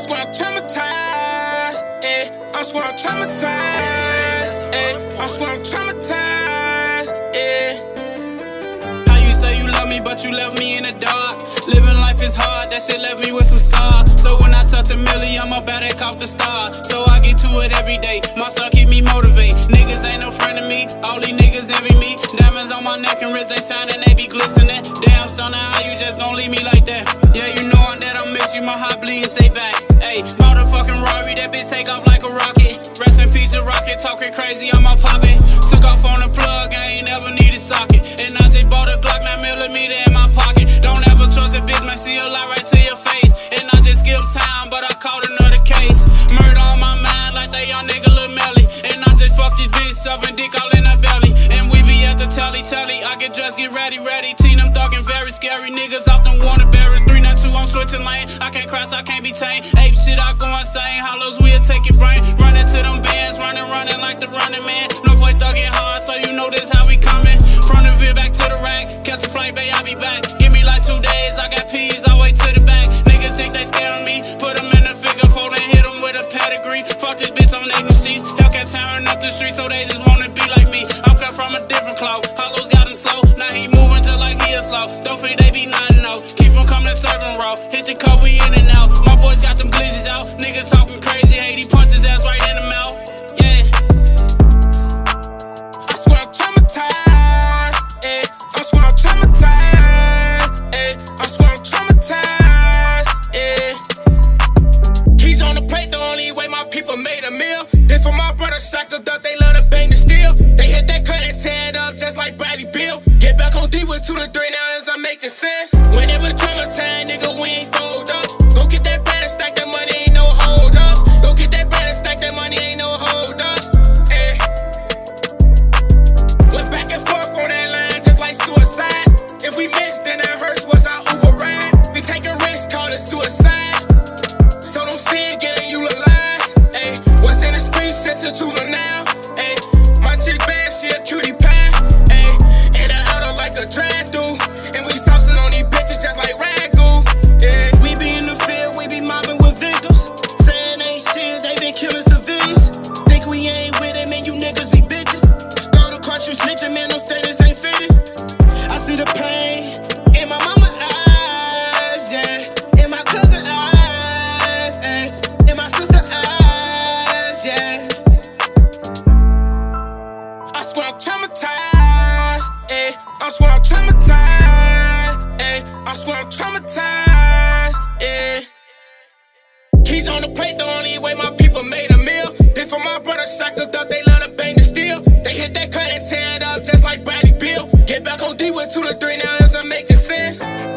swear I'm traumatized, I swear I'm traumatized, I swear I'm traumatized, How you say you love me, but you left me in the dark? Living life is hard, that shit left me with some scars. So when I touch a milli, I'm about to cop the star. So I get to it every day, my son keep me motivated. Niggas ain't no friend of me, all these niggas envy me. Diamonds on my neck and wrist, they shining, they be glistening. Damn, stunning, how you just gon' leave me like that? Yeah, you know that I miss you, my heart bleeding, stay back. Ayy, motherfucking Rari, that bitch take off like a rocket. Rest in peace, a rocket, talking crazy on my poppin'. Took off on the plug, I ain't never needed socket. And I just bought a Glock 9mm in my pocket. Don't ever trust a bitch, man, see a lie right to your face. And I just skipped time, but I caught another case. Murder on my mind like that young nigga Lil Melly. And I just fucked this bitch, sucking dick all in her belly. And we be at the telly, I get dressed, get ready. Teen, I'm thuggin', very scary. Niggas often wanna bury 392, I'm switching lane. I can't cross, I can't be tamed. Ape shit, I go insane. Hollows, we'll take your brain. Running to them bands, running like the running man. Northway thuggin' hard, so you know this how we coming. From the Ville back to the rack, catch a flight, babe, I be back. Give me like 2 days, I got peas, I wait to the back. Niggas think they scared of me, put them in the figure four and hit them with a pedigree. Fuck this bitch on they new seats, Hellcat tearing up the street, so they just wanna be like me. I'm cut from a different cloth, Hollows got him slow, now he moving just like he a slow. Don't think they be nothing out, keep him coming serving raw. Hit the cut, we in and out, my boys got them glizzies out. Niggas talking crazy, hate he punched his ass right in the mouth, yeah. I swear I'm traumatized, I swear I'm traumatized, I swear I'm traumatized, Keys on the plate, the only way my people made a meal. This for my brother shackled up, they love to bang the steel. They hit that cut and tear it up just like Bradley Bill. Get back on D with 2 to 3 now, is I'm making sense. When it was traumatized, nigga, we ain't fold up. Go get that bread and stack that money, ain't no hold ups. Go get that bread and stack that money, ain't no hold ups. Went back and forth on that line just like suicide. If we missed, then that hurts, was our Uber ride. We take a risk, call it suicide. So don't see it getting utilized. What's in the streets, sensitive now. My chick bad, she a cutie pie. In and out of like a drive-through. And we saucing on these bitches just like ragu. We be in the field, we be mobbing with victims. Saying ain't shit, they been killing civilians. Think we ain't with it, man, you niggas be bitches. Go to court, you snitching, man, no status ain't fitted. I see the pain in my mama's eyes, yeah. In my cousin's eyes, in my sister's eyes, yeah. I swear I'm traumatized, I swear I'm traumatized, I swear I'm traumatized, Keys on the plate, the only way my people made a meal. This for my brother shackled up, they love to bang the steel. They hit that cut and tear it up just like Bradley Bill. Get back on D with 2 to 3 now, is I'm making sense.